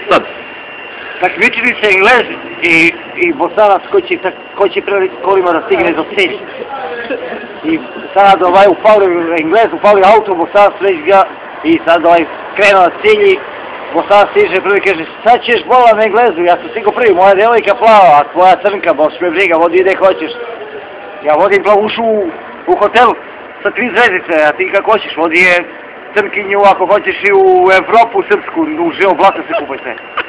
sad? Takmičili se Englez i Bosanac ko će prvi kolima da stigne do cilja. I sad upali auto, Bosanac već ga i sad krenuo na cilj i Bosanac stiže prvi i kaže sad ćeš bola na Englezu, ja sam stigo prvi, moja djevojka plava, a tvoja crnka, boš me briga, vodi ide hoćeš. Ja vodim plavušu u hotelu sa 3 zvezdice, a ti kako hoćeš, vodi je crnkinju ako hoćeš i u Evropu srpsku, u živo blato se kupaj sve.